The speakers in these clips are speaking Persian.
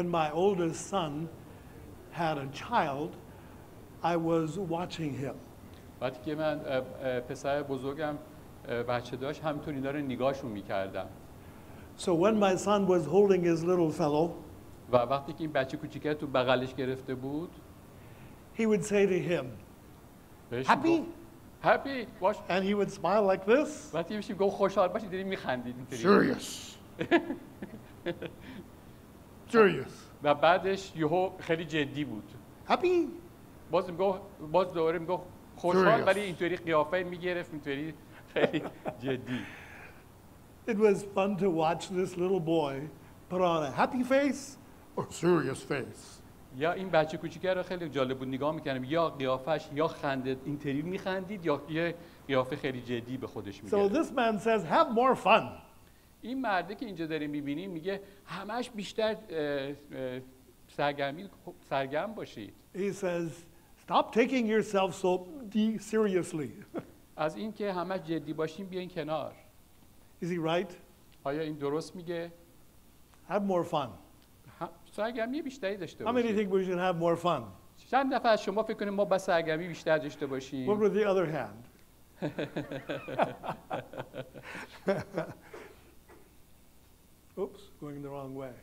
when my oldest son had a child, I was watching him. وقتی که من پسر بزرگم بچه داشت همینطور اینا رو نگاهشون میکردم. So when my son was holding his little fellow, و وقتی که این بچه کوچیکه تو بغلش گرفته بود he would say to him, happy? Happy باش. And he would smile like this. وقتی میشیم گفت خوشحال باشی دیدی میخندید Serious. Serious. و بعدش یهو خیلی جدی بود. Happy? باز دوباره میگفت خوشحال ولی اینطوری قیافه میگرفت اینطوری خیلی جدی. It was fun to watch this little boy put on a happy face or serious face. یا این بچه کوچیکه رو خیلی جالب بود نگاه می‌کردم یا قیافش یا خنده اینطوری می‌خندید یا یه قیافه خیلی جدی به خودش می‌گرفت. So this man says have more fun. این مرده که اینجا داریم می‌بینیم میگه همش بیشتر سرگرم باشید. He says stop taking yourself so seriously. از این که همش جدی باشیم بیاین کنار. Is he right? آیا این درست میگه؟ Have more fun. سرگرمی بیشتری داشته How many باشیم. think we should have more fun? چند نفر از شما فکر کنید ما با سرگرمی بیشتر داشته باشیم؟ What with the other hand? Oops, going the wrong way.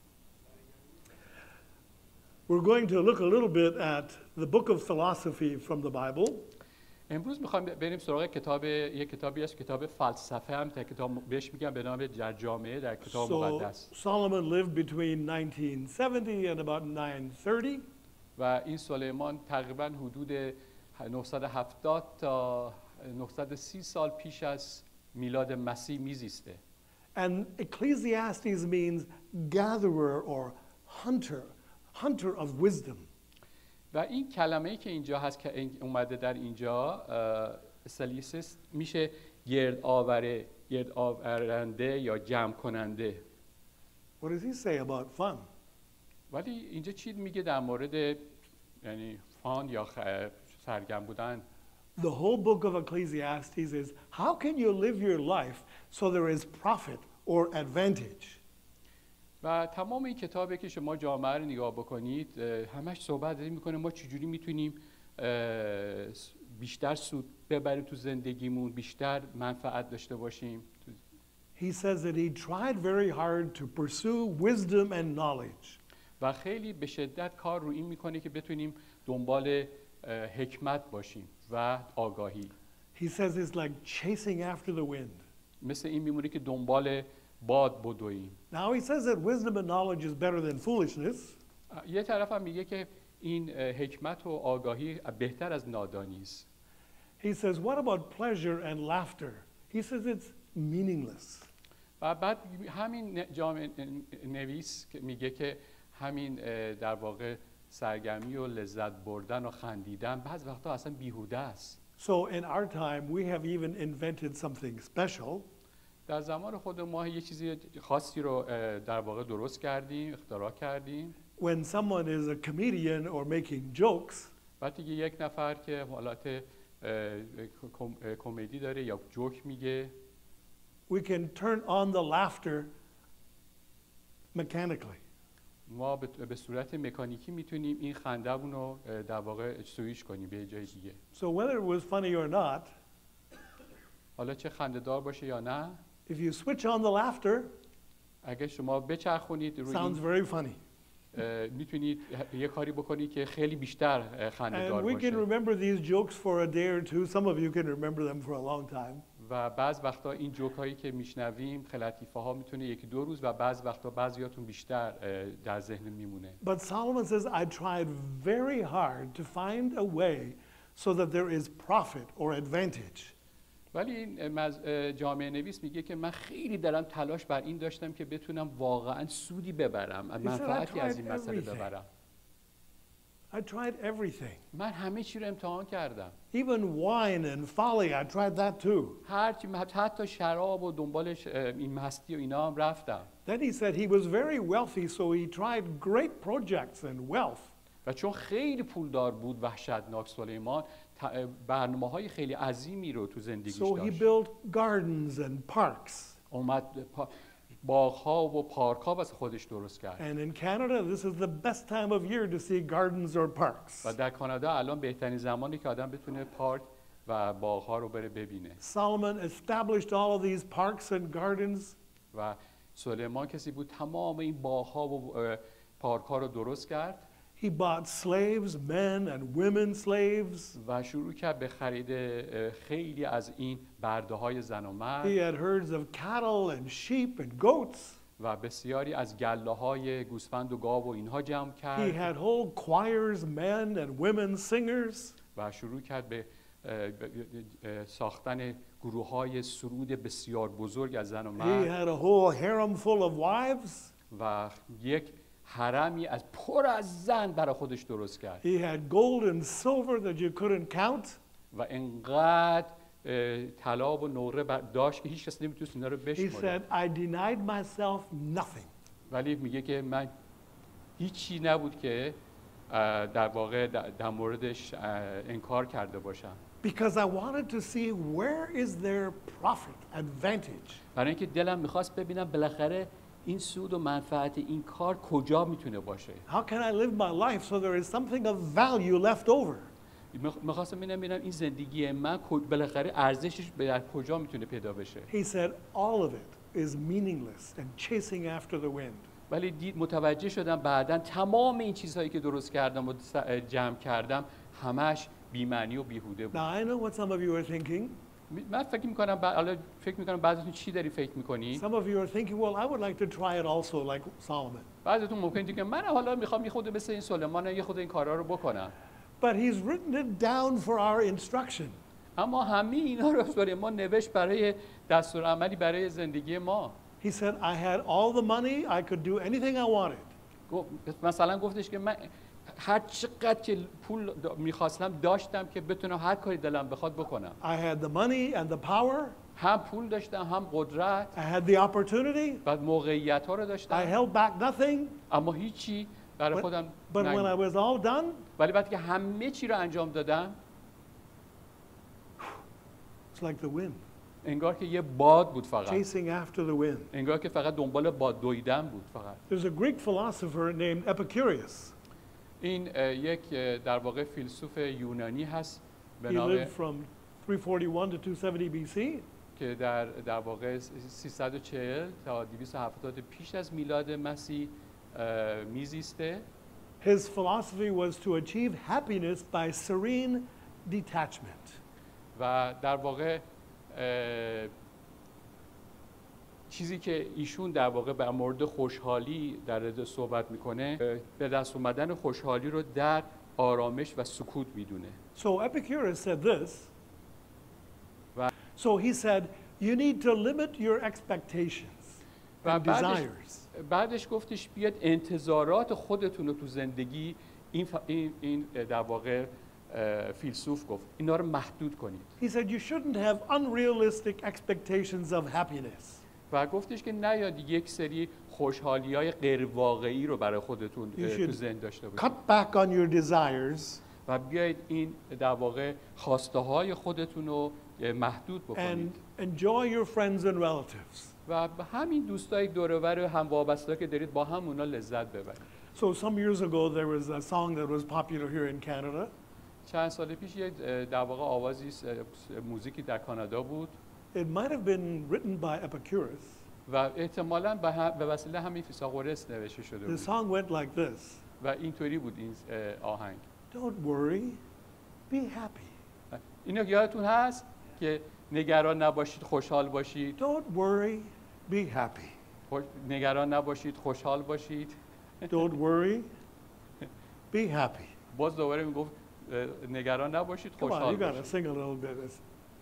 We're going to look a little bit at the book of philosophy from the Bible. امروز میخوایم بریم سراغ یک کتابی است کتاب فلسفه هم تا کتاب بهش میگن به نام در جامعه در کتاب مقدس. Solomon lived between 1970 and about 930. و این سلیمان تقریبا حدود 970 تا 930 سال پیش از میلاد مسیح میزیسته. And Ecclesiastes means gatherer or hunter of wisdom. و این کلمه‌ای که اینجا هست که اومده در اینجا اکلیسیاس میشه گردآورنده یا جمع کننده. What does he say about fun? ولی اینجا چی میگه در مورد یعنی فان یا سرگرم بودن؟ The whole book of Ecclesiastes is how can you live your life so there is profit or advantage? و تمام این کتابی که شما جامعه رو نگاه بکنید همش صحبت میکنه ما چجوری میتونیم بیشتر سود ببریم تو زندگیمون بیشتر منفعت داشته باشیم. He says that he tried very hard to pursue wisdom and knowledge. و خیلی به شدت کار رو این میکنه که بتونیم دنبال حکمت باشیم و آگاهی. He says it's like chasing after the wind. مثل این میمونه که دنبال باد بدویم. Now he says that wisdom and knowledge is better than foolishness. یه طرف هم میگه که این حکمت و آگاهی بهتر از نادانی است. He says what about pleasure and laughter? He says it's meaningless. و بعد همین جامعه نویس میگه که همین در واقع سرگرمی و لذت بردن و خندیدن بعض وقتا اصلا بیهوده است. So in our time we have even invented something special. در زمان خود ما یه چیزی خاصی رو در واقع درست کردیم، اختراع کردیم. When someone is a comedian or making jokes, وقتی که یک نفر که حالت کمدی داره یا جوک میگه we can turn on the laughter mechanically. ما به صورت مکانیکی میتونیم این خنده‌مون رو در واقع سویش کنیم به جای دیگه. So whether it was funny or not, حالا چه خنده‌دار باشه یا نه، if you switch on the laughter, اگه شما بچرخونید روی sounds very funny. میتونید یه کاری بکنید که خیلی بیشتر خنده‌دار And we باشه. can remember these jokes for a day or two. Some of you can remember them for a long time. و بعض وقتا این جوکایی که میشنویم خیلی لطیفه ها میتونه یکی دو روز و بعض وقتا بعضیاتون بیشتر در ذهن میمونه. But Solomon says, I tried very hard to find a way so that there is profit or advantage. ولی این جامعه نویس میگه که من خیلی دارم تلاش بر این داشتم که بتونم واقعا سودی ببرم، منفعتی از این مسئله ببرم. I tried everything. من همه چی رو امتحان کردم. Even wine and folly, I tried that too. حتی شراب و دنبالش این مستی و اینا هم رفتم. Then he said he was very wealthy, so he tried great projects and wealth. و چون خیلی پولدار بود وحشتناک سلیمان برنامه‌های خیلی عظیمی رو تو زندگیش So he داشت. built gardens and parks. اومد باغ‌ها و پارک‌ها واسه خودش درست کرد. And in Canada, this is the best time of year to see gardens or parks. و در کانادا الان بهترین زمانی که آدم بتونه پارک و باغ‌ها رو بره ببینه. Solomon established all of these parks and gardens. و سلیمان کسی بود تمام این باغ‌ها و پارک‌ها رو درست کرد. He bought slaves, men and women slaves. و شروع کرد به خرید خیلی از این برده‌های زن و مرد. He had herds of cattle and sheep and goats. و بسیاری از گله‌های گوسفند و گاو و اینها جمع He کرد. had whole choirs, men and women singers. و شروع کرد به ساختن گروه‌های سرود بسیار بزرگ از زن و He مرد. had a whole harem full of wives. و یک حرمی از پر از زن برای خودش درست کرد. He had gold and silver that you couldn't count. و انقدر طلا و نقره داشت که هیچ کس نمیتونست اینا رو He بشماره. said, I denied myself nothing. ولی میگه که من هیچی نبود که در واقع در موردش انکار کرده باشم. Because I wanted to see where is their profit, advantage. برای اینکه دلم میخواست ببینم بالاخره این سود و منفعت این کار کجا میتونه باشه. How can I live my life so there is something of value left over? میخواستم ببینم این زندگی من بالاخره ارزشش در کجا میتونه پیدا بشه. He said, all of it is meaningless and chasing after the wind. ولی متوجه شدم بعداً تمام این چیزهایی که درست کردم و جمع کردم همش بی‌معنی و بیهوده بود. Now I know what some of you are thinking. من فکر می‌کنم بعضیتون چی داری فکر می‌کنی؟ Some of you are thinking, well, I would like to try it also like Solomon. بعضیتون ممکنه بگید که من حالا می‌خوام یه خود مثل این سلیمان یه خود این کارا رو بکنم. But he's written it down for our instruction. اما همه اینا رو سلیمان نوشت برای دستورالعملی برای زندگی ما. He said, I had all the money, I could do anything I wanted. مثلا گفتش که من هر چقدر که پول میخواستم داشتم که بتونم هر کاری دلم بخواد بکنم. I had the money and the power. هم پول داشتم هم قدرت. I had the opportunity. بعد موقعیت ها رو I داشتم. held back nothing. اما هیچی برای خودم But when I was all done, ولی بعد که همه چی رو انجام دادم it's like the wind, انگار که یه باد بود فقط. chasing after the wind. انگار که فقط دنبال باد دویدن بود فقط. There's a Greek philosopher named Epicurus. این یک در واقع فیلسوف یونانی هست به He نام lived from 341 to 270 BC. که در واقع 340 تا 270 پیش از میلاد مسیح میزیسته. His philosophy was to achieve happiness by serene detachment. و در واقع چیزی که ایشون در واقع در مورد خوشحالی در رده صحبت میکنه به دست اومدن خوشحالی رو در آرامش و سکوت میدونه. So Epicurus said this. So he said, you need to limit your expectations و and desires. بعدش گفتش بیاد انتظارات خودتون رو تو زندگی این در واقع فیلسوف گفت اینا رو محدود کنید. He said you shouldn't have unrealistic expectations of happiness. و گفتش که نیاد یک سری خوشحالی‌های غیر واقعی رو برای خودتون تو ذهن داشته باشید. Cut back on your desires و بیایید این در واقع خواسته‌های خودتون رو محدود بکنید. and enjoy your friends and relatives. و همین دوستای دور و بر هم وابسته که دارید با هم اونا لذت ببرید. So some years ago there was a song that was popular here in Canada. چند سال پیش یک در واقع آوازی موزیکی در کانادا بود. It might have been written by Epicurus. و احتمالاً به وسیله همین فیثاغورس نوشته شده The بود. song went like this. و اینطوری بود این آهنگ. Don't worry, be happy. اینو یادتون هست که نگران نباشید خوشحال باشید. Don't worry, be happy. نگران نباشید خوشحال باشید. Don't worry, be happy. باز دوباره میگفت نگران نباشید Come on, خوشحال you gotta باشید. sing a little bit.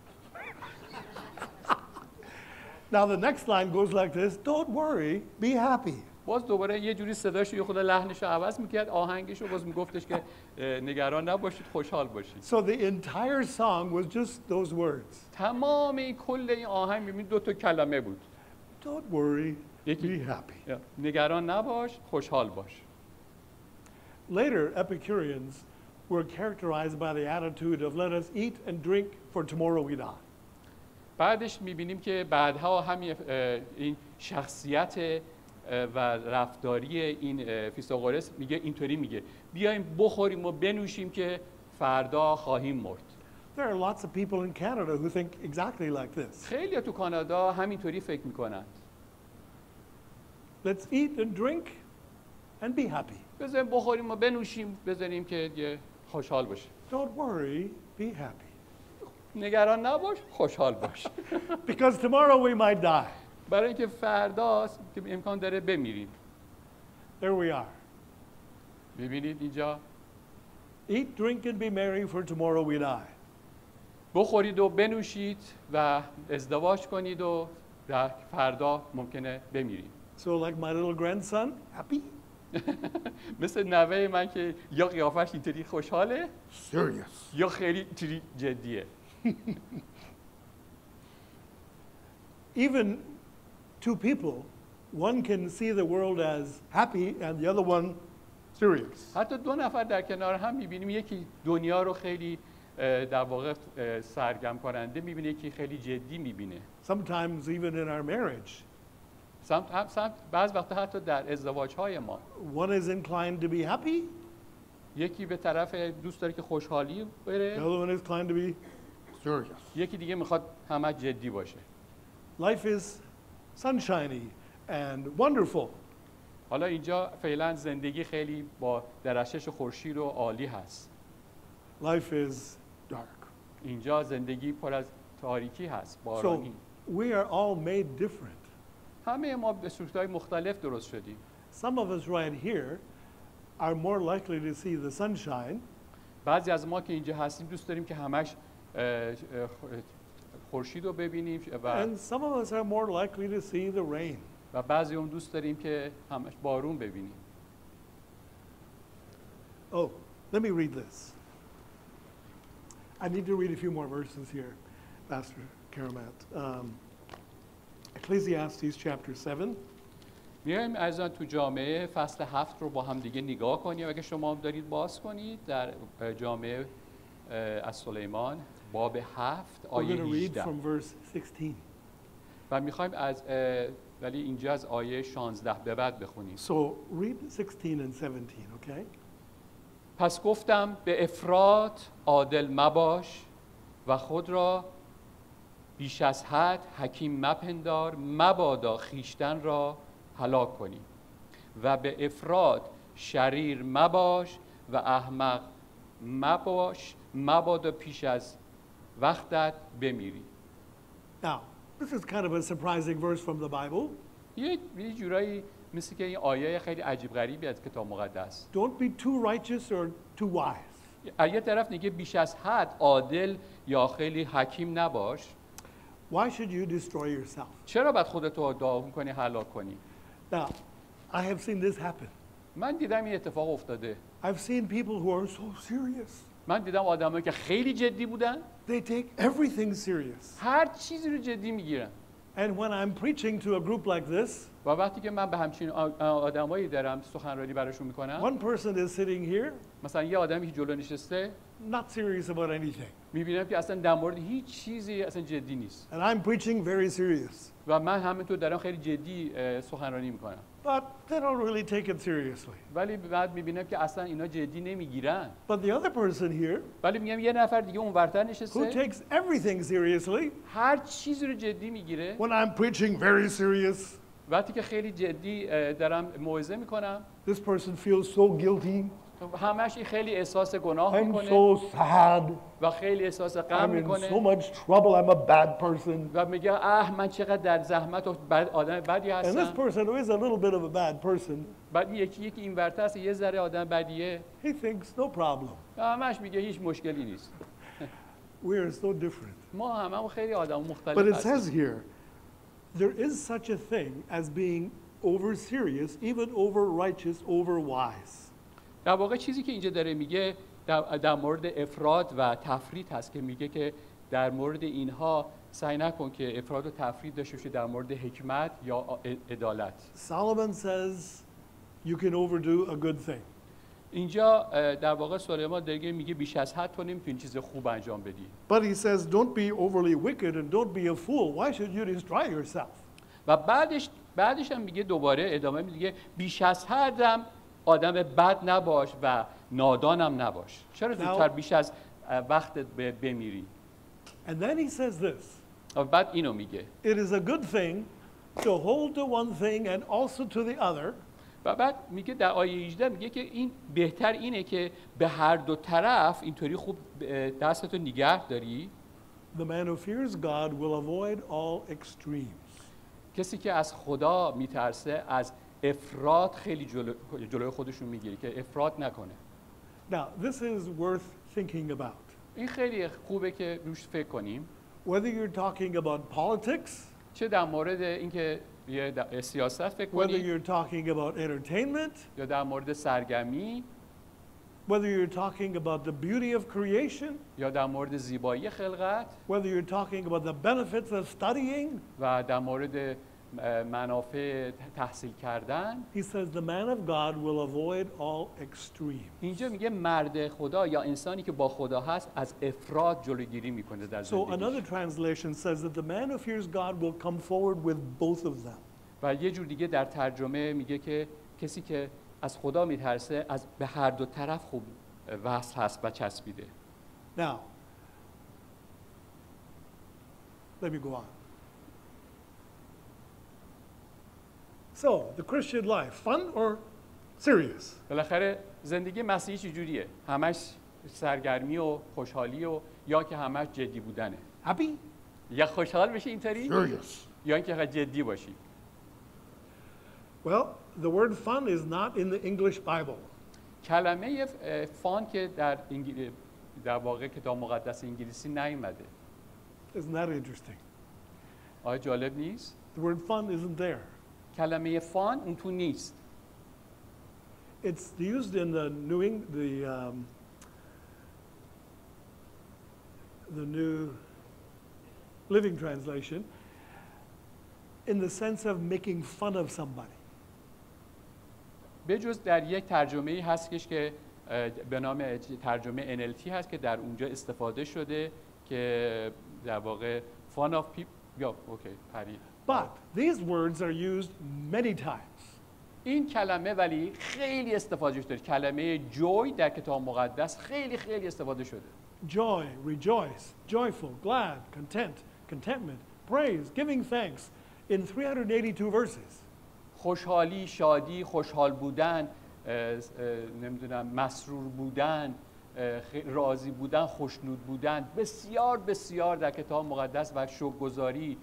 Now the next line goes like this. Don't worry, be happy. باز دوباره یه جوری صداشو یه خود لحنشو عوض میکرد آهنگشو باز میگفتش که نگران نباشید خوشحال باشید. So the entire song was just those words. تمام این کل این آهنگ میبینید دو تا کلمه بود. Don't worry, یکی be happy. نگران نباش خوشحال باش. Later, Epicureans were characterized by the attitude of let us eat and drink for tomorrow we die. بعدش میبینیم که بعدها همین این شخصیت و رفتاری این فیثاغورس میگه اینطوری میگه بیایم بخوریم و بنوشیم که فردا خواهیم مرد. There are lots of people in Canada who think exactly like this. خیلی تو کانادا همینطوری فکر میکنن. Let's eat and drink and be happy. بذاریم بخوریم و بنوشیم، بذاریم که یه خوشحال باشیم. Don't worry, be happy. نگران نباش، خوشحال باش. Because tomorrow we might die. برای اینکه فرداست که امکان داره بمیریم. There we are. ببینید اینجا Eat, drink and be merry for tomorrow we die. بخورید و بنوشید و ازدواج کنید و فردا ممکنه بمیریم. So like my little grandson, happy? مثل نوه من که یا قیافش اینطوری خوشحاله Serious. یا خیلی اینطوری جدیه. Even two people, one can see the world as happy and the other one serious. حتی دو نفر در کنار هم میبینیم، یکی دنیا رو خیلی در واقع سرگرم کننده میبینه، یکی خیلی جدی میبینه. Sometimes even in our marriage, بعض وقتا حتی در ازدواج‌های ما one is inclined to be happy, یکی به طرف دوست داره که خوشحالی the بره، other one is inclined to be serious. یکی دیگه میخواد همه جدی باشه. Life is sunshiny and wonderful. حالا اینجا فعلا زندگی خیلی با درخشش خورشید و عالی هست. Life is dark. اینجا زندگی پر از تاریکی هست، So بارانی. we are all made different. همه ما به صورت‌های مختلف درست شدیم. Some of us right here are more likely to see the sunshine, بعضی از ما که اینجا هستیم دوست داریم که همش خورشید رو ببینیم and some of us are more likely to see the rain. و بعضی هم دوست داریم که همش بارون ببینیم. Oh, let me read this. I need to read a few more verses here, Pastor Karamat. Ecclesiastes chapter 7. میایم از تو جامعه فصل 7 رو با هم دیگه نگاه کنیم. اگه شما دارید باز کنید در جامعه از سلیمان باب 7 We're آیه going to read 18 from verse 16. و میخوایم از ولی اینجا از آیه 16 به بعد بخونیم. So read 16 and 17, okay? پس گفتم به افراط عادل مباش و خود را بیش از حد حکیم مپندار، مبادا خیشتن را هلاک کنی و به افراط شریر مباش و احمق مباش، مبادا پیش از وقتت بمیری. Now, this is kind of a surprising verse from the Bible. یه جورایی مثل که این آیه خیلی عجیب غریبی از کتاب مقدس. Don't be too righteous or too wise. از یه طرف میگه بیش از حد عادل یا خیلی حکیم نباش. Why should you destroy yourself? چرا باید خودتو داغون کنی، هلاک کنی؟ Now, I have seen this happen. من دیدم این اتفاق افتاده. I've seen people who are so serious. من دیدم آدمایی که خیلی جدی بودن، They take everything serious. هر چیزی رو جدی میگیرن. And when I'm preaching to a group like this, و وقتی که من به همچین آدمایی دارم سخنرانی براشون میکنم، one person is sitting here, مثلا یه آدمی که جلو نشسته، not serious about anything. میبینم که اصلا در مورد هیچ چیزی اصلا جدی نیست. And I'm preaching very serious. و من همینطور دارم خیلی جدی سخنرانی میکنم. But they don't really take it seriously. ولی بعد میبینم که اصلا اینا جدی نمیگیرن. But the other person here, ولی میگم یه نفر دیگه اونورتر who نشسته، takes everything seriously, هر چیزی رو جدی میگیره. when I'm preaching very serious, وقتی که خیلی جدی دارم موعظه میکنم، this person feels so guilty. همش خیلی احساس گناه I'm میکنه so sad. و خیلی احساس غم I'm in میکنه so much trouble. I'm a bad person. و میگه من چقدر در زحمت و آدم بدی And this هستم. person who is a little bit of a bad person, بعد یکی اینورتر هست یه ذره آدم بدیه، he thinks no problem. همش میگه هیچ مشکلی نیست. We are so different. ما هممون خیلی آدم But مختلف it هستیم. says here, there is such a thing as being over serious, even over righteous, over wise. در واقع چیزی که اینجا داره میگه در مورد افراد و تفرید هست که میگه که در مورد اینها سعی نکن که افراد و تفرید داشته باشی در مورد حکمت یا عدالت. Solomon says you can overdo a good thing. اینجا در واقع سلیمان دیگه میگه بیش از حد تو نمیتونی چیز خوب انجام بدی. But he says, don't be overly wicked and don't be a fool. Why should you destroy yourself? و بعدش هم میگه دوباره ادامه میگه بیش از حدم آدم بد نباش و نادانم نباش. چرا زودتر بیش از وقتت بمیری؟ And then he says this. و بعد اینو میگه. It is a good thing to hold to one thing and also to the other. و بعد میگه در آیه 18 میگه که این بهتر اینه که به هر دو طرف اینطوری خوب دستتو نگه داری. The man who fears God will avoid all extremes. کسی که از خدا میترسه از افراط خیلی جلوی خودشون میگیره که افراط نکنه. Now, this is worth thinking about. این خیلی خوبه که روش فکر کنیم. Whether you're talking about politics, چه در مورد اینکه سیاست فکر whether کنیم you're talking about entertainment, یا در مورد سرگرمی whether you're talking about the beauty of creation, یا در مورد زیبایی خلقت whether you're talking about the benefits of studying, و در مورد منافع تحصیل کردن. he says the man of God will avoid all extremes. اینجا میگه مرد خدا یا انسانی که با خدا هست از افراط جلوگیری میکنه در So زندگیش. another translation says that the man who fears God will come forward with both of them. و یه جور دیگه در ترجمه میگه که کسی که از خدا میترسه از به هر دو طرف خوب وصل هست و چسبیده. Now, let me go on. So, the Christian life, fun or serious? بالاخره زندگی مسیحی چجوریه؟ همش سرگرمی و خوشحالی و یا که همش جدی بودنه؟ Happy? یا خوشحال بشی اینطوری Serious. یا اینکه فقط جدی باشی؟ Well, the word fun is not in the English Bible. کلمه فان که در واقع کتاب مقدس انگلیسی نیومده. Isn't that interesting? آیا جالب نیست؟ The word fun isn't there. کلمه فان اون تو نیست. It's used in the New Living Translation in the sense of making fun of somebody. به جز در یک ترجمه‌ای هستش که به نام ترجمه NLT هست که در اونجا استفاده شده که در واقع fun of people یا اوکی پرید. But these words are used many times. این کلمه ولی خیلی استفاده شده. کلمه joy در کتاب مقدس خیلی استفاده شده. Joy, rejoice, joyful, glad, content, contentment, praise, giving thanks in 382 verses. خوشحالی، شادی، خوشحال بودن، نمیدونم مسرور بودن، راضی بودن، خوشنود بودن، بسیار در کتاب مقدس و شکرگزاری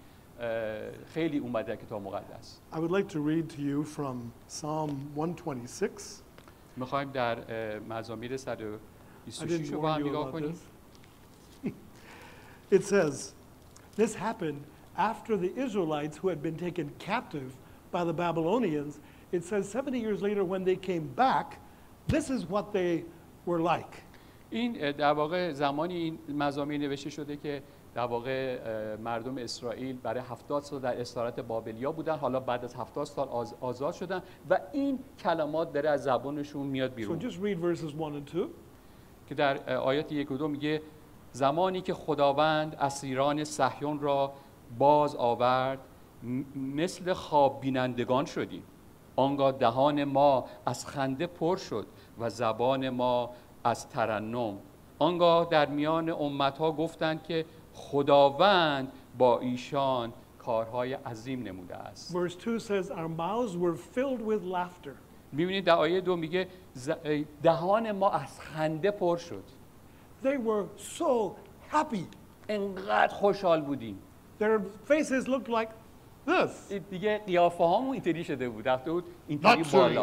خیلی اومده در کتاب مقدس. I would like to read to you from Psalm 126. میخوایم در مزامیر I 126 didn't رو با warn هم you نگاه about کنیم. this. It says, this happened after the Israelites who had been taken captive by the Babylonians. It says 70 years later when they came back, this is what they were like. این در واقع زمانی این مزامیر نوشته شده که در واقع مردم اسرائیل برای 70 سال در اسارت بابلیا بودن، حالا بعد از 70 سال آزاد شدن و این کلمات داره از زبانشون میاد So بیرون. just read verses 1 and 2. که در آیات 1 و 2 میگه زمانی که خداوند اسیران صهیون را باز آورد مثل خواب بینندگان شدیم. آنگاه دهان ما از خنده پر شد و زبان ما از ترنم. آنگاه در میان امتها گفتند که خداوند با ایشان کارهای عظیم نموده است. Verse 2 says, our mouths were filled with laughter. می‌بینید در آیه 2 میگه دهان ما از خنده پر شد. They were so happy. انقدر خوشحال بودیم. Their faces looked like this. دیگه قیافه هامون اینطوری شده بود. رفته بود اینطوری بالا.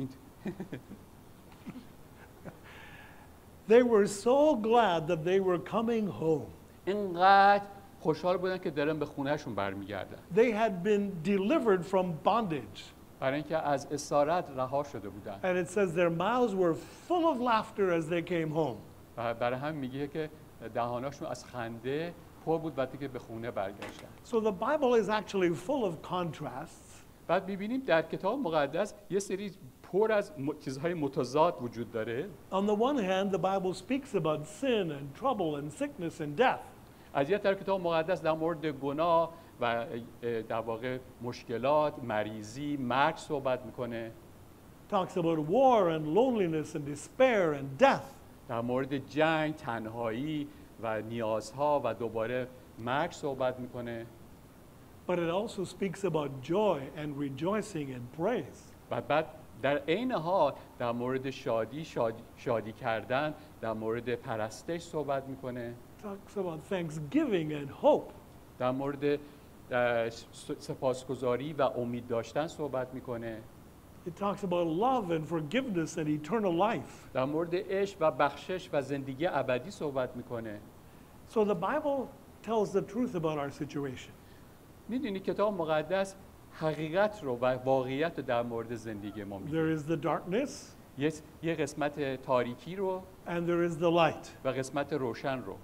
They were so glad that they were coming home. اینقدر خوشحال بودن که دارن به خونهشون برمیگردن. They had been delivered from bondage. برای اینکه از اسارت رها شده بودن. And it says their mouths were full of laughter as they came home. و برای هم میگه که دهاناشون از خنده پر بود وقتی که به خونه برگشتن. So the Bible is actually full of contrasts. بعد می‌بینیم در کتاب مقدس یه سری پر از چیزهای متضاد وجود داره. On the one hand, the Bible speaks about sin and trouble and sickness and death. از یک طرف کتاب مقدس در مورد گناه و در واقع مشکلات، مریضی، مرگ صحبت میکنه. Talks about war and loneliness and despair and death. در مورد جنگ، تنهایی و نیازها و دوباره مرگ صحبت میکنه. But it also speaks about joy and rejoicing and praise. و بعد در عین حال در مورد شادی کردن، در مورد پرستش صحبت میکنه. Talks about thanksgiving and hope. در مورد سپاسگزاری و امید داشتن صحبت میکنه. It talks about love and forgiveness and eternal life. در مورد عشق و بخشش و زندگی ابدی صحبت میکنه. So the Bible tells the truth about our situation. میدونی کتاب مقدس حقیقت رو و واقعیت رو در مورد زندگی ما میگه. There is the darkness یه قسمت تاریکی رو and there is the light. و قسمت روشن رو.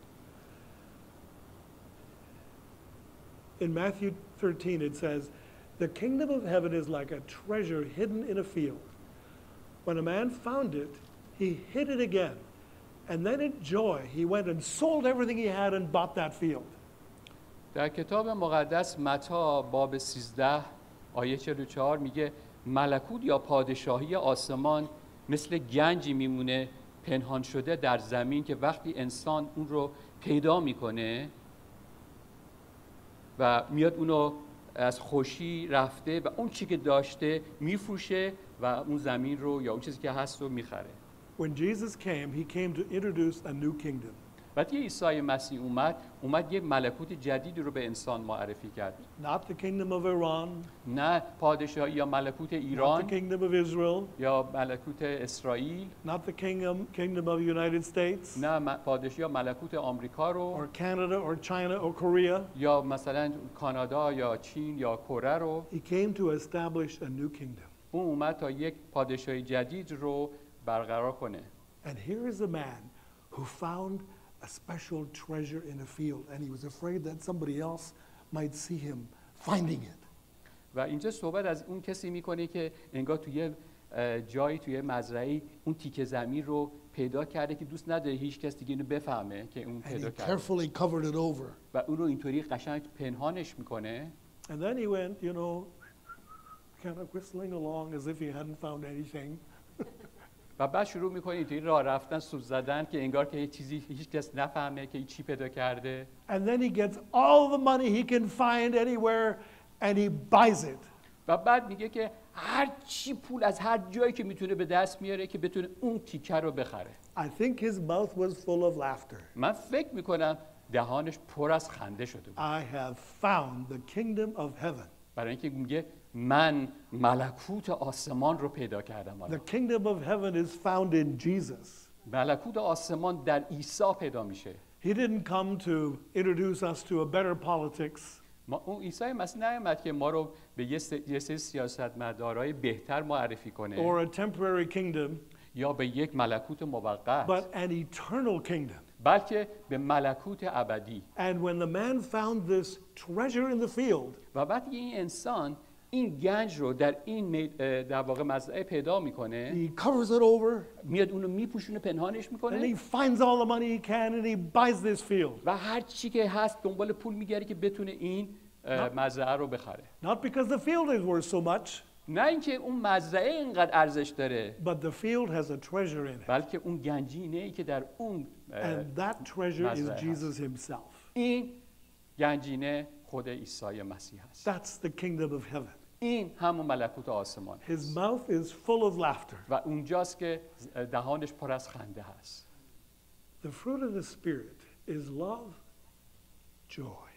In Matthew 13 it says, "The kingdom of heaven is like a treasure hidden in a field. When a man found it, he hid it again. And then in joy he went and sold everything he had and bought that field." در کتاب مقدس متی باب 13 آیه 44 میگه ملکوت یا پادشاهی آسمان مثل گنجی میمونه پنهان شده در زمین که وقتی انسان اون رو پیدا میکنه و میاد اونو از خوشی رفته و اون چی که داشته میفروشه و اون زمین رو یا اون چیزی که هست رو میخره. When Jesus came, he came to introduce a new kingdom. وقتی عیسی مسیح اومد یه ملکوت جدیدی رو به انسان معرفی کرد. Not the kingdom of Iran, نه پادشاهی یا ملکوت not the ایران kingdom of Israel, یا mلکوت اسرائیل، not the kingdom of the United States, نه پادشاهی یا ملکوت آمریکا رو or Canada or China or Korea. یا مثلا کانادا یا چین یا کره رو. He came to establish a new kingdom. اون اومد تا یک پادشاهی جدید رو برقرار کنه. And here is a man who found a special treasure in a field, and he was afraid that somebody else might see him finding it. و اینجا صحبت از اون کسی میکنه که انگار توی جایی توی مزرعه‌ای اون تیکه زمین رو پیدا کرده که دوست نداره هیچ کس دیگه اینو بفهمه که اون And he پیدا کرده carefully covered it over. و اون رو اینطوری قشنگ پنهانش میکنه. And then he went, kind of whistling along as if he hadn't found anything. و بعد شروع میکنه اینطوری راه رفتن سوز زدن که انگار که هیچ کس نفهمه که چی پیدا کرده. And then he gets all the money he can find anywhere and he buys it. و بعد میگه که هر چی پول از هر جایی که میتونه به دست میاره که بتونه اون تیکه رو بخره. I think his mouth was full of laughter. من فکر میکنم دهانش پر از خنده شده بود. I have found the kingdom of heaven. برای اینکه میگه من ملکوت آسمان رو پیدا کردم. The kingdom of heaven is found in Jesus. ملکوت آسمان در عیسی پیدا میشه. He didn't come to introduce us to a better politics. اون عیسی مسیح نیامد که ما رو به یه سری سیاستمدارای بهتر معرفی کنه or a temporary kingdom, یا به یک ملکوت موقت، but an eternal kingdom. بلکه به ملکوت ابدی. And when the man found this treasure in the field, و وقتی این انسان این گنج رو در این در واقع مزرعه پیدا میکنه، he covers it over, میاد اونو میپوشونه پنهانش and میکنه he finds all the money he can, and he buys this field. و هر چی که هست دنبال پول میگره که بتونه این مزرعه رو بخره. Not because the field is worth so much, نه اینکه اون مزرعه اینقدر ارزش داره، but the field has a treasure in it. بلکه اون گنجینه‌ای که در اون And that treasure is مزرعه Jesus هست. himself. این گنجینه خود عیسی مسیح است. That's the kingdom of heaven. این همون ملکوت آسمان His mouth is full of laughter. و اونجاست که دهانش پر از خنده هست. The fruit of the Spirit is love, joy.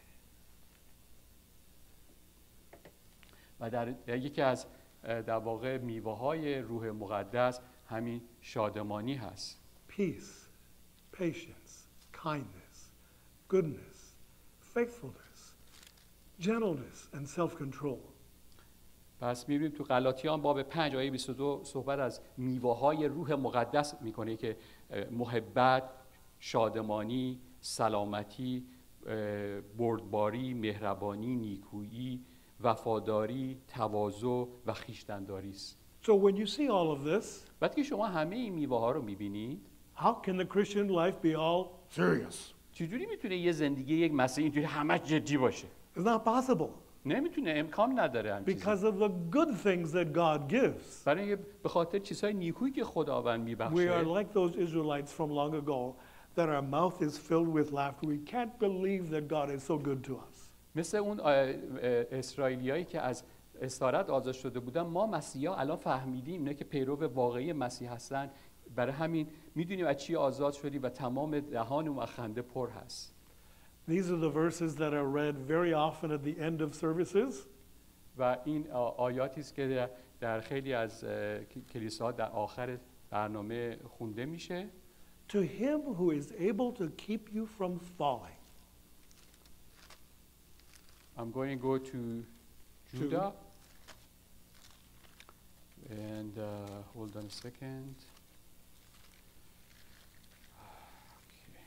و در یکی از در واقع میوه‌های روح مقدس همین شادمانی هست. Peace, patience, kindness, goodness, faithfulness, gentleness, and self-control. پس می‌بینیم تو غلاطیان باب 5 آیه 22 صحبت از میوه‌های روح مقدس می‌کنه که محبت، شادمانی، سلامتی، بردباری، مهربانی، نیکویی، وفاداری، تواضع و خویشتن‌داری است. So when you see all of this, وقتی که شما همه این میوه ها رو میبینید، how can the Christian life be all serious? چجوری میتونه یه زندگی یک مسیحی اینجوری همش جدی باشه؟ It's not possible نمیتونه، امکان نداره همین چیزی. because of the good things that God gives. برای اینکه به خاطر چیزهای نیکویی که خداوند We are میبخشه. like those Israelites from long ago that our mouth is filled with laughter. We can't believe that God is so good to us. مثل اون اسرائیلیایی که از اسارت آزاد شده بودن، ما مسیحا الان فهمیدیم اینا که پیرو واقعی مسیح هستن، برای همین میدونیم از چی آزاد شدی و تمام دهانمون از خنده پر هست. These are the verses that are read very often at the end of services. و این آیاتی است که در خیلی از کلیساها در آخر برنامه خونده میشه. To him who is able to keep you from falling. I'm going to go to Judah. And hold on a second. Okay.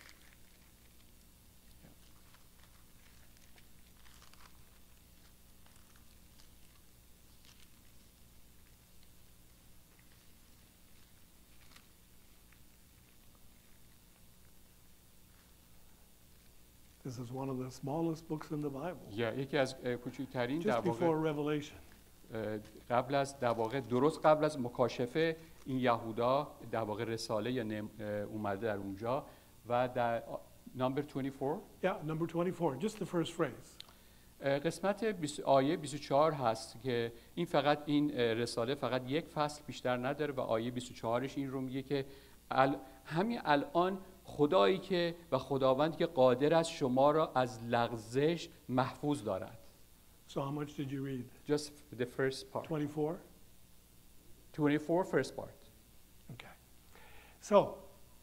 This is one of the smallest books in the Bible. یکی از کوچکترین در Just واقع before Revelation. قبل از در واقع درست قبل از مکاشفه این یهودا در واقع رساله یا اومده در اونجا و در نمبر 24 Yeah, number 24, just the first phrase. قسمت آیه 24 هست که این فقط این رساله فقط یک فصل بیشتر نداره و آیه 24ش این رو میگه که همین الان خدایی که و خداوندی که قادر است شما را از لغزش محفوظ دارد. So how much did you read? Just the first part. 24? 24 first part. Okay. So,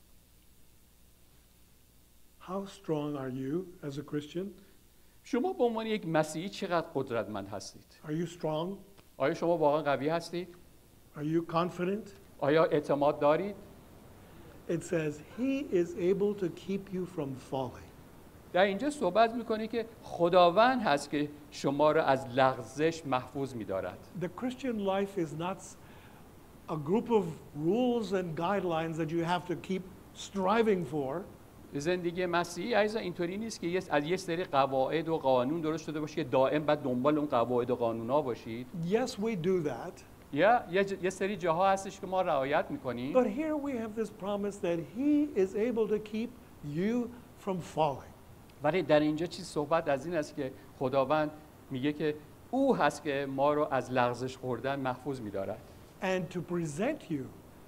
how strong are you as a Christian? شما به عنوان یک مسیحی چقدر قدرتمند هستید؟ Are you strong? آیا شما واقعا قوی هستید؟ Are you confident? آیا اعتماد دارید؟ It says, He is able to keep you from falling. در اینجا صحبت میکنه که خداوند هست که شما را از لغزش محفوظ می‌دارد. The Christian life is not a group of rules and guidelines that you have to keep striving for. زندگی مسیحی عزیزان اینطوری نیست که از یه سری قواعد و قانون درست شده باشه که دائم بعد دنبال اون قواعد و قانونا باشید. Yes, we do that. یا یه سری جاها هستش که ما رعایت می‌کنیم. But here we have this promise that He is able to keep you from falling. ولی در اینجا چیز صحبت از این است که خداوند میگه که او هست که ما رو از لغزش خوردن محفوظ می‌دارد. And to present you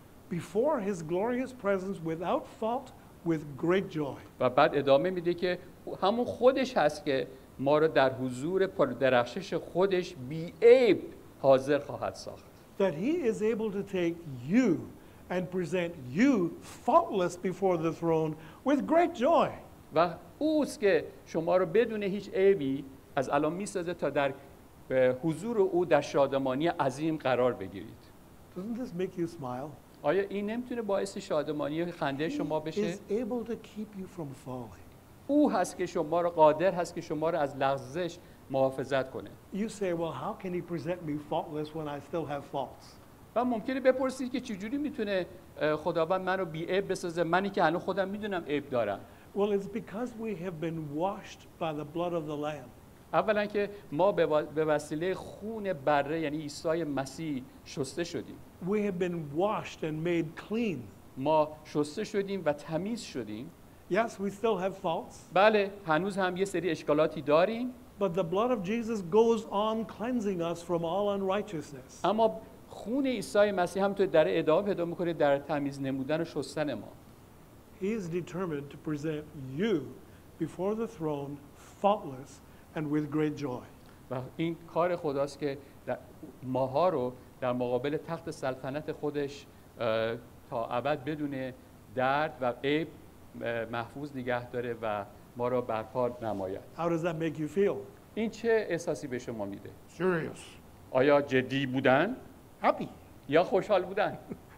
before His glorious presence without fault with great joy. و بعد ادامه میده که همون خودش هست که ما رو در حضور پردرخشش خودش بی‌عیب حاضر خواهد ساخت. That He is able to take you and present you faultless before the throne with great joy. و اوست که شما رو بدون هیچ عیبی از الان میسازه تا در حضور او در شادمانی عظیم قرار بگیرید. Doesn't this make you smile? آیا این نمیتونه باعث شادمانی و خنده شما He بشه؟ is able to keep you from falling. او هست که شما رو قادر هست که شما رو از لغزش محافظت کنه. You say, well, how can He present me faultless when I still have faults? و ممکنه بپرسید که چجوری میتونه خداوند منو بی‌عیب بسازه، منی که الان خودم میدونم عیب دارم. Well, it's because we have been washed by the blood of the Lamb. اولا که ما به وسیله خون بره یعنی عیسی مسیح شسته شدیم. We have been washed and made clean. ما شسته شدیم و تمیز شدیم. Yes, we still have faults, بله هنوز هم یه سری اشکالاتی داریم. but the blood of Jesus goes on cleansing us from all unrighteousness. اما خون عیسی مسیح هم تو در ادامه پیدا میکنه در تمیز نمودن و شستن ما. He is determined to present you before the throne faultless and with great joy. و این کار خداست که ماها رو در مقابل تخت سلطنت خودش تا ابد بدون درد و عیب محفوظ نگه داره و ما را برپا نماید. How does that make you feel? این چه احساسی به شما میده؟ Serious. آیا جدی بودن Happy. یا خوشحال بودن؟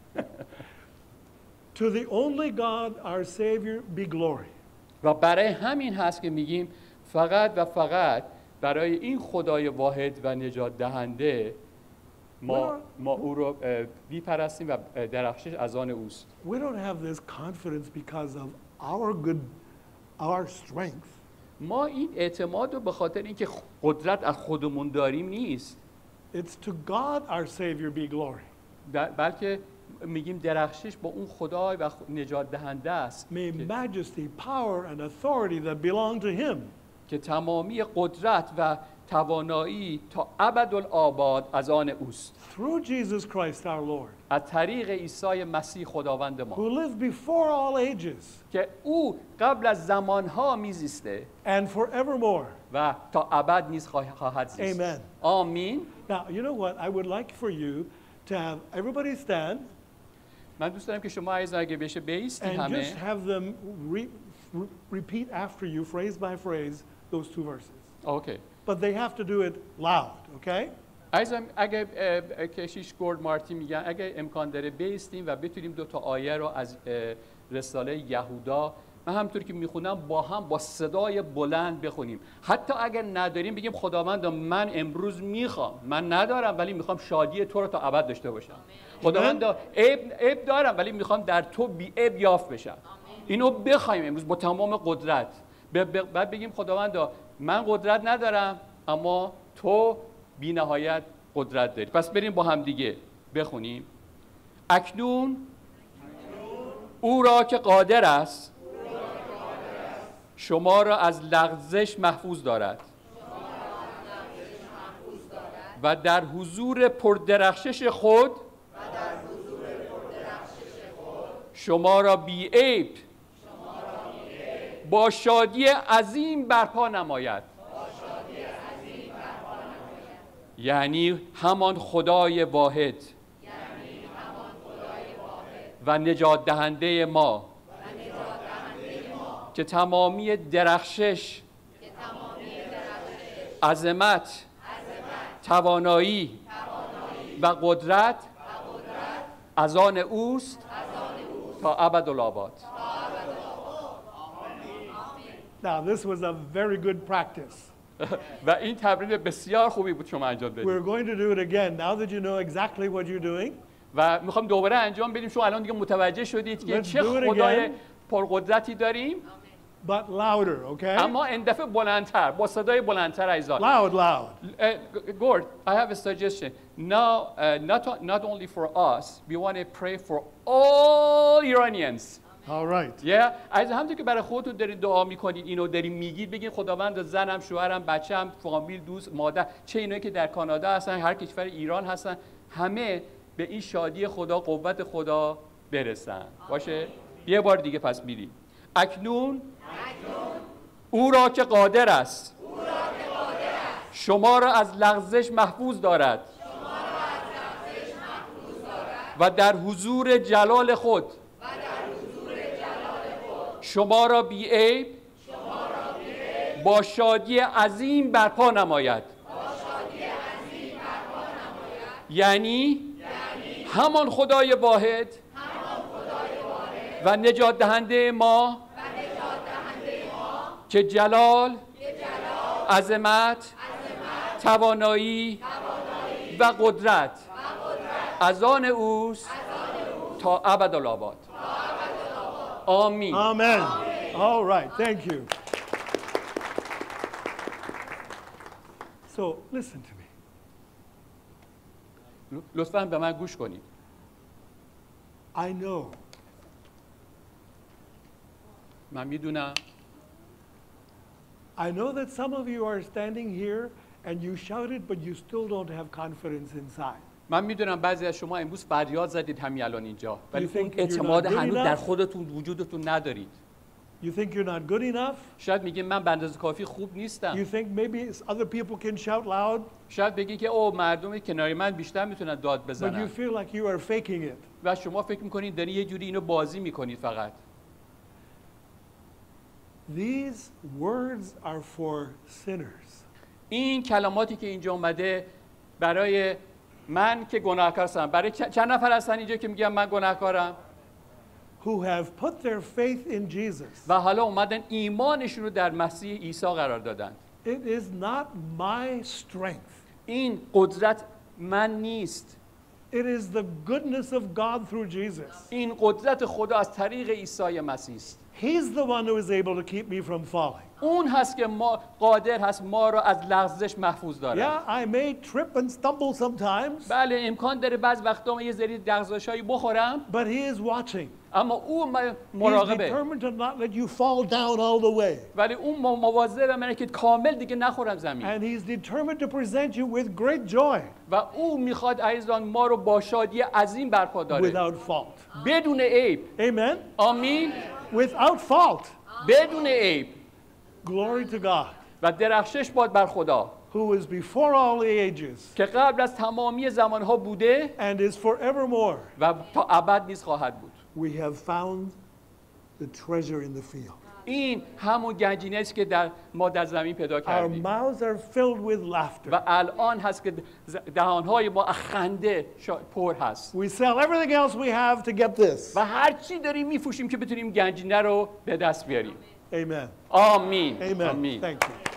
To the only God, our Savior, be glory. و برای همین هست که میگیم فقط و فقط برای این خدای واحد و نجات دهنده ما او رو بی‌پرستیم و درخشش از آن اوست. We don't have this confidence because of our strength. ما این اعتماد رو به خاطر اینکه قدرت از خودمون داریم نیست. It's to God our Savior be glory. بلکه میگیم درخشش با اون خدای و نجات دهنده است May majesty, power and authority that belong to him. که تمامی قدرت و توانایی تا ابدالآباد از آن اوست. Through Jesus Christ our Lord. از طریق عیسی مسیح خداوند ما. Who lived before all ages. که او قبل از زمانها میزیسته. And forevermore. و تا ابد نیز خواهد زیست. Amen. آمین. Now, you know what? I would like for you to have everybody stand. من دوست دارم که شما عزیزان اگه بشه بیستید And همه. just have them repeat after you, phrase by phrase, those two verses. Okay. But they have to do it loud, okay? عزیزان اگه کشیش گورد مارتی میگن اگه امکان داره بیستیم و بتونیم دو تا آیه رو از رساله یهودا من همونطور که میخونم با هم با صدای بلند بخونیم. حتی اگر نداریم بگیم خداوند من امروز میخوام، من ندارم ولی میخوام شادی تو رو تا ابد داشته باشم. خداوند عیب دارم ولی میخوام در تو بی عیب یافت بشم. اینو بخوایم امروز با تمام قدرت. بعد بگیم خداوند من قدرت ندارم اما تو بی نهایت قدرت داری. پس بریم با هم دیگه بخونیم. اکنون او را که قادر است شما را از لغزش محفوظ دارد و در حضور پردرخشش خود شما را بی عیب با شادی عظیم برپا نماید. یعنی همان خدای واحد و نجات دهنده ما که تمامی درخشش، عظمت، توانایی و قدرت از آن اوست تا ابدالآباد. Now, this was a very good practice. و این تمرین بسیار خوبی بود شما انجام بدید. We're going to do it again now that you know exactly what you're doing. و میخوام دوباره انجام بدیم شما الان دیگه متوجه شدید که Let's چه do it خدای again. پرقدرتی داریم. But louder, okay? اما این دفعه بلندتر، با صدای بلندتر عزیزان. Loud. Gord, I have a suggestion. Now, not only for us, we want to pray for all Iranians. All right. Yeah. از همونطور که برای خودتون دارید دعا میکنید اینو دارید میگید بگید خداوند زنم، شوهرم، بچه‌م، فامیل، دوست، مادر، چه اینایی که در کانادا هستن، هر کشور ایران هستن، همه به این شادی خدا، قوت خدا برسن. باشه؟ یه بار دیگه پس میریم. اکنون او را که قادر است شما را از لغزش محفوظ دارد و در حضور جلال خود شما را بی عیب با شادی عظیم برپا نماید. یعنی همان خدای واحد و نجات دهنده ما که جلال، عظمت، توانایی و قدرت از آن اوست تا ابدالآباد. آمین. Amen. All right. Thank you. So, listen to me. لطفاً به من گوش کنید. I know من میدونم I know that some of you are standing here and you shouted, but you still don't have confidence inside. من میدونم بعضی از شما امروز فریاد زدید همین الان اینجا ولی You think اون you're اعتماد not good هنوز enough? در خودتون وجودتون ندارید. You think you're not good enough? شاید میگین من به اندازه کافی خوب نیستم. You think maybe other people can shout loud, شاید بگین که او مردم کنار من بیشتر میتونن داد but you بزنن feel like you are faking it. و شما فکر میکنید دارین یه جوری اینو بازی میکنید فقط. These words are for sinners. این کلماتی که اینجا اومده برای من که گناهکار هستم. برای چند نفر هستن اینجا که میگن من گناهکارم Who have put their faith in Jesus. و حالا اومدن ایمانشون رو در مسیح عیسی قرار دادن. It is not my strength. این قدرت من نیست. It is the goodness of God through Jesus. این قدرت خدا از طریق عیسی مسیح است. He's the one who is able to keep me from falling. اون هست که قادر هست ما رو از لغزش محفوظ داره. Yeah, I may trip and stumble sometimes, بله امکان داره بعض وقتا من یه سری لغزشایی بخورم، but he is watching. اما او He's مراقبه. determined to not let you fall down all the way. ولی اون مواظب منه که کامل دیگه نخورم زمین. And he's determined to present you with great joy و او میخواد عزیزان ما رو با شادی عظیم برپا داره. without fault. بدون عیب. Amen? آمین. Without fault. بدون عیب. Glory to God, و درخشش باد بر خدا who is before all the ages که قبل از تمامی زمانها بوده and is forevermore. و تا ابد نیز خواهد بود. We have found the treasure in the field. این همون گنجینه است که ما در زمین پیدا Our کردیم mouths are filled with laughter. و الان هست که دهانهای ما از خنده پر هست We sell everything else we have to get this. و هر چی داریم میفروشیم که بتونیم گنجینه رو به دست بیاریم. Amen. آمین. Amen. آمین. Thank you.